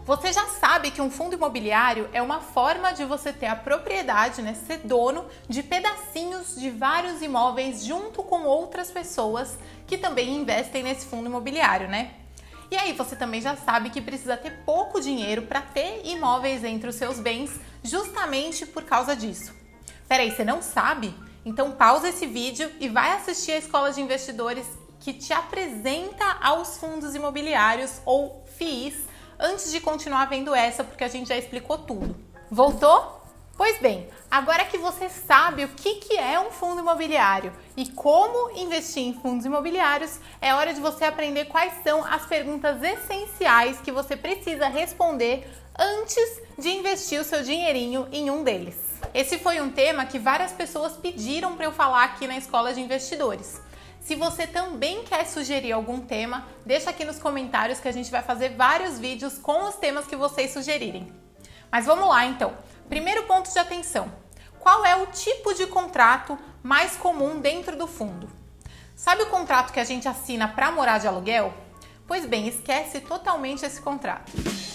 Você já sabe que um fundo imobiliário é uma forma de você ter a propriedade, né, ser dono de pedacinhos de vários imóveis junto com outras pessoas que também investem nesse fundo imobiliário, né? E aí você também já sabe que precisa ter pouco dinheiro para ter imóveis entre os seus bens, justamente por causa disso. Peraí, você não sabe? Então pausa esse vídeo e vai assistir a Escola de Investidores que te apresenta aos fundos imobiliários ou FIIs antes de continuar vendo essa, porque a gente já explicou tudo. Voltou? Pois bem, agora que você sabe o que é um fundo imobiliário e como investir em fundos imobiliários, é hora de você aprender quais são as perguntas essenciais que você precisa responder antes de investir o seu dinheirinho em um deles. Esse foi um tema que várias pessoas pediram para eu falar aqui na Escola de Investidores. Se você também quer sugerir algum tema, deixa aqui nos comentários que a gente vai fazer vários vídeos com os temas que vocês sugerirem. Mas vamos lá então. Primeiro ponto de atenção. Qual é o tipo de contrato mais comum dentro do fundo? Sabe o contrato que a gente assina para morar de aluguel? Pois bem, esquece totalmente esse contrato.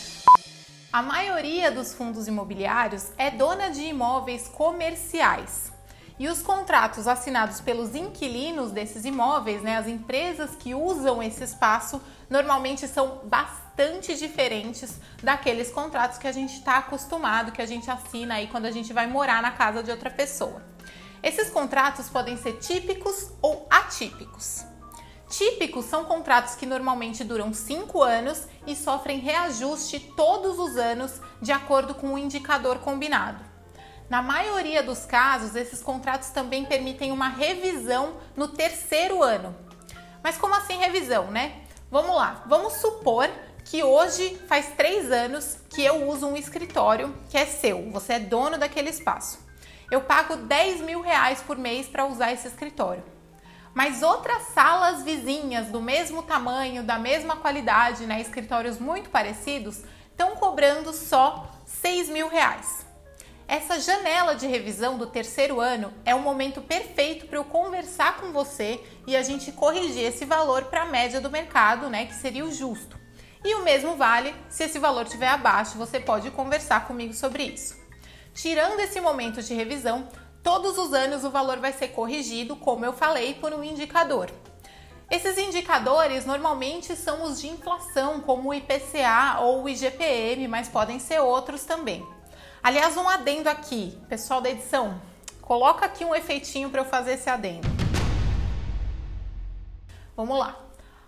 A maioria dos fundos imobiliários é dona de imóveis comerciais. E os contratos assinados pelos inquilinos desses imóveis, né, as empresas que usam esse espaço, normalmente são bastante diferentes daqueles contratos que a gente está acostumado, que a gente assina aí quando a gente vai morar na casa de outra pessoa. Esses contratos podem ser típicos ou atípicos. Típicos são contratos que normalmente duram 5 anos e sofrem reajuste todos os anos de acordo com o indicador combinado. Na maioria dos casos, esses contratos também permitem uma revisão no 3º ano. Mas como assim revisão, né? Vamos lá, vamos supor que hoje faz 3 anos que eu uso um escritório que é seu, você é dono daquele espaço. Eu pago R$10.000 por mês para usar esse escritório. Mas outras salas vizinhas do mesmo tamanho, da mesma qualidade, né, escritórios muito parecidos, estão cobrando só R$6.000. Essa janela de revisão do 3º ano é o momento perfeito para eu conversar com você e a gente corrigir esse valor para a média do mercado, né, que seria o justo. E o mesmo vale se esse valor estiver abaixo, você pode conversar comigo sobre isso. Tirando esse momento de revisão, todos os anos o valor vai ser corrigido, como eu falei, por um indicador. Esses indicadores normalmente são os de inflação, como o IPCA ou o IGPM, mas podem ser outros também. Aliás, um adendo aqui, pessoal da edição, coloca aqui um efeitinho para eu fazer esse adendo. Vamos lá.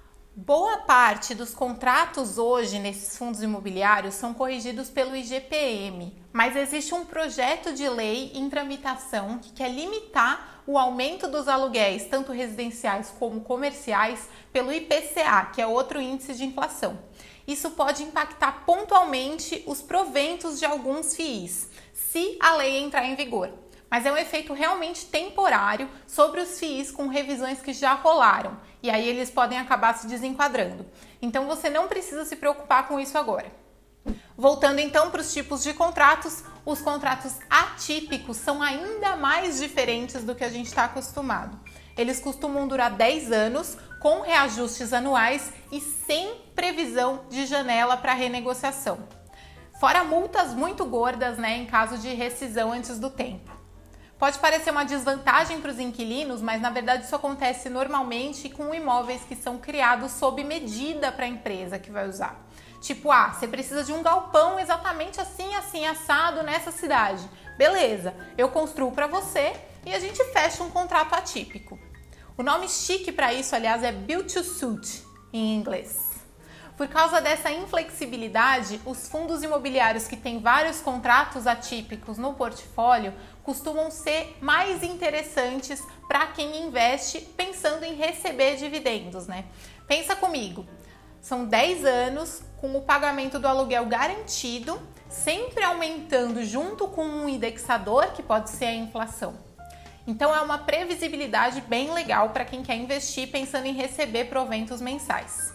Boa parte dos contratos hoje nesses fundos imobiliários são corrigidos pelo IGPM, mas existe um projeto de lei em tramitação que quer limitar o aumento dos aluguéis, tanto residenciais como comerciais, pelo IPCA, que é outro índice de inflação. Isso pode impactar pontualmente os proventos de alguns FIIs, se a lei entrar em vigor. Mas é um efeito realmente temporário sobre os FIIs com revisões que já rolaram, e aí eles podem acabar se desenquadrando. Então você não precisa se preocupar com isso agora. Voltando então para os tipos de contratos, os contratos atípicos são ainda mais diferentes do que a gente está acostumado. Eles costumam durar 10 anos, com reajustes anuais e sem previsão de janela para renegociação. Fora multas muito gordas, né, em caso de rescisão antes do tempo. Pode parecer uma desvantagem para os inquilinos, mas na verdade isso acontece normalmente com imóveis que são criados sob medida para a empresa que vai usar. Tipo, você precisa de um galpão exatamente assim, assim, assado nessa cidade. Beleza, eu construo para você e a gente fecha um contrato atípico. O nome chique para isso, aliás, é Build to Suit em inglês. Por causa dessa inflexibilidade, os fundos imobiliários que têm vários contratos atípicos no portfólio costumam ser mais interessantes para quem investe pensando em receber dividendos, né? Pensa comigo, são 10 anos com o pagamento do aluguel garantido, sempre aumentando junto com um indexador, que pode ser a inflação. Então é uma previsibilidade bem legal para quem quer investir pensando em receber proventos mensais.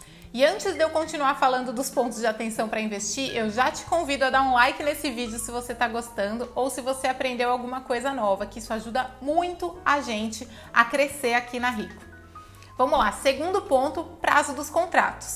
E antes de eu continuar falando dos pontos de atenção para investir, eu já te convido a dar um like nesse vídeo se você está gostando ou se você aprendeu alguma coisa nova, que isso ajuda muito a gente a crescer aqui na Rico. Vamos lá, segundo ponto, prazo dos contratos.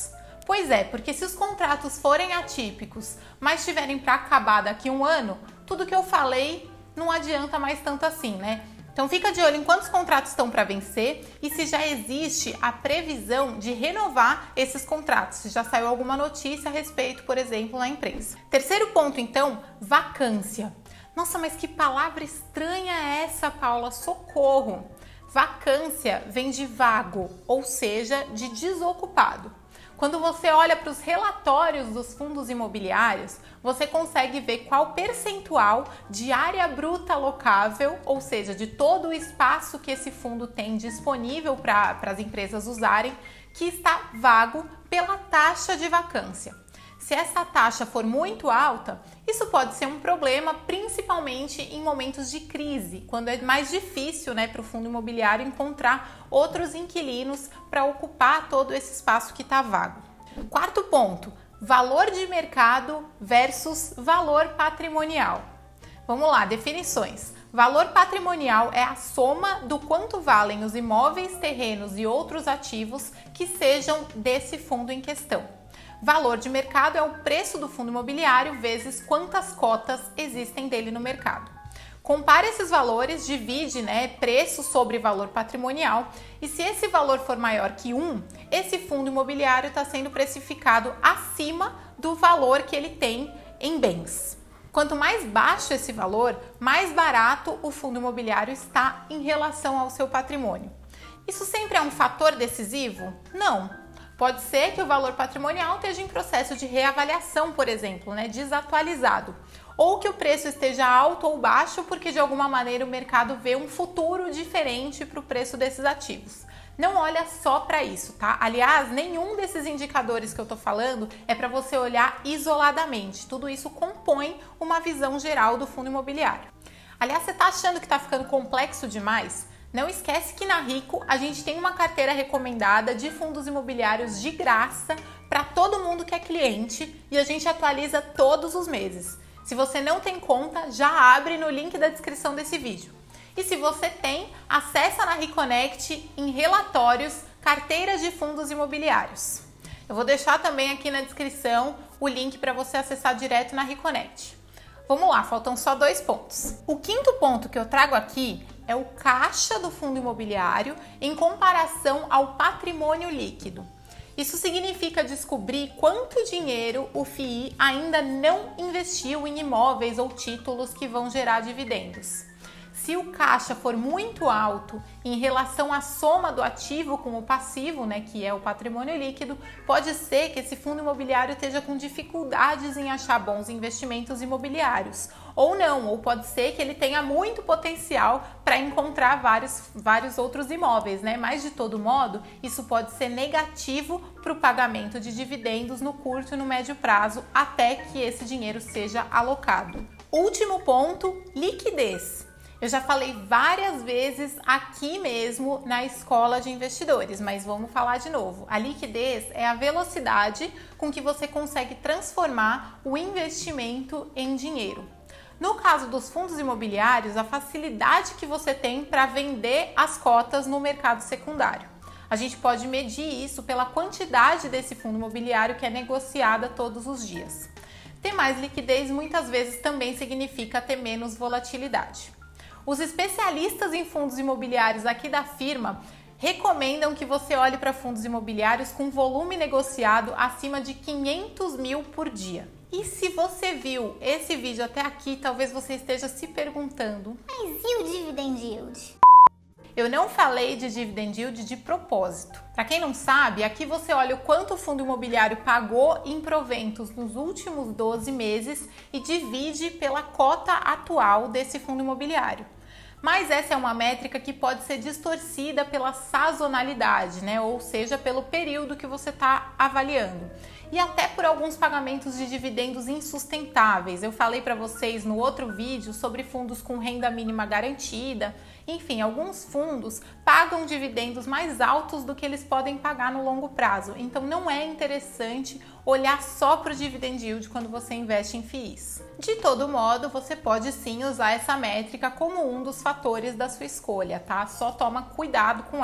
Pois é, porque se os contratos forem atípicos, mas tiverem para acabar daqui a um ano, tudo que eu falei não adianta mais tanto assim, né? Então fica de olho em quantos contratos estão para vencer e se já existe a previsão de renovar esses contratos, se já saiu alguma notícia a respeito, por exemplo, na imprensa. Terceiro ponto, então, vacância. Nossa, mas que palavra estranha é essa, Paula? Socorro! Vacância vem de vago, ou seja, de desocupado. Quando você olha para os relatórios dos fundos imobiliários, você consegue ver qual percentual de área bruta locável, ou seja, de todo o espaço que esse fundo tem disponível para as empresas usarem, que está vago pela taxa de vacância. Se essa taxa for muito alta, isso pode ser um problema, principalmente em momentos de crise, quando é mais difícil, né, para o fundo imobiliário encontrar outros inquilinos para ocupar todo esse espaço que está vago. Quarto ponto, valor de mercado versus valor patrimonial. Vamos lá, definições. Valor patrimonial é a soma do quanto valem os imóveis, terrenos e outros ativos que sejam desse fundo em questão. Valor de mercado é o preço do fundo imobiliário vezes quantas cotas existem dele no mercado. Compare esses valores, divide, preço sobre valor patrimonial e se esse valor for maior que 1, esse fundo imobiliário está sendo precificado acima do valor que ele tem em bens. Quanto mais baixo esse valor, mais barato o fundo imobiliário está em relação ao seu patrimônio. Isso sempre é um fator decisivo? Não. Pode ser que o valor patrimonial esteja em processo de reavaliação, por exemplo, desatualizado. Ou que o preço esteja alto ou baixo porque de alguma maneira o mercado vê um futuro diferente para o preço desses ativos. Não olha só para isso, tá? Aliás, nenhum desses indicadores que eu tô falando é para você olhar isoladamente. Tudo isso compõe uma visão geral do fundo imobiliário. Aliás, você tá achando que tá ficando complexo demais? Não esquece que na Rico a gente tem uma carteira recomendada de fundos imobiliários de graça para todo mundo que é cliente e a gente atualiza todos os meses. Se você não tem conta, já abre no link da descrição desse vídeo. E se você tem, acessa na Reconnect em relatórios, carteiras de fundos imobiliários. Eu vou deixar também aqui na descrição o link para você acessar direto na Reconnect. Vamos lá, faltam só 2 pontos. O quinto ponto que eu trago aqui é o caixa do fundo imobiliário em comparação ao patrimônio líquido. Isso significa descobrir quanto dinheiro o FII ainda não investiu em imóveis ou títulos que vão gerar dividendos. Se o caixa for muito alto em relação à soma do ativo com o passivo, que é o patrimônio líquido, pode ser que esse fundo imobiliário esteja com dificuldades em achar bons investimentos imobiliários. Ou não, ou pode ser que ele tenha muito potencial para encontrar vários outros imóveis, Mas de todo modo, isso pode ser negativo para o pagamento de dividendos no curto e no médio prazo, até que esse dinheiro seja alocado. Último ponto, liquidez. Eu já falei várias vezes aqui mesmo na Escola de Investidores, mas vamos falar de novo. A liquidez é a velocidade com que você consegue transformar o investimento em dinheiro. No caso dos fundos imobiliários, a facilidade que você tem para vender as cotas no mercado secundário. A gente pode medir isso pela quantidade desse fundo imobiliário que é negociada todos os dias. Ter mais liquidez muitas vezes também significa ter menos volatilidade. Os especialistas em fundos imobiliários aqui da firma recomendam que você olhe para fundos imobiliários com volume negociado acima de 500 mil por dia. E se você viu esse vídeo até aqui, talvez você esteja se perguntando: mas e o dividend yield? Eu não falei de dividend yield de propósito. Para quem não sabe, aqui você olha o quanto o fundo imobiliário pagou em proventos nos últimos 12 meses e divide pela cota atual desse fundo imobiliário. Mas essa é uma métrica que pode ser distorcida pela sazonalidade, ou seja, pelo período que você está avaliando. E até por alguns pagamentos de dividendos insustentáveis. Eu falei para vocês no outro vídeo sobre fundos com renda mínima garantida. Enfim, alguns fundos pagam dividendos mais altos do que eles podem pagar no longo prazo. Então não é interessante olhar só para o dividend yield quando você investe em FIIs. De todo modo, você pode sim usar essa métrica como um dos fatores da sua escolha, tá? Só toma cuidado com ela.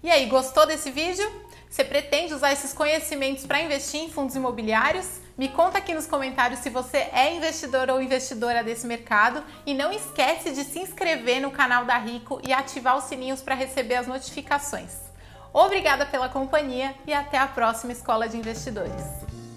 E aí, gostou desse vídeo? Você pretende usar esses conhecimentos para investir em fundos imobiliários? Me conta aqui nos comentários se você é investidor ou investidora desse mercado e não esquece de se inscrever no canal da Rico e ativar os sininhos para receber as notificações. Obrigada pela companhia e até a próxima Escola de Investidores.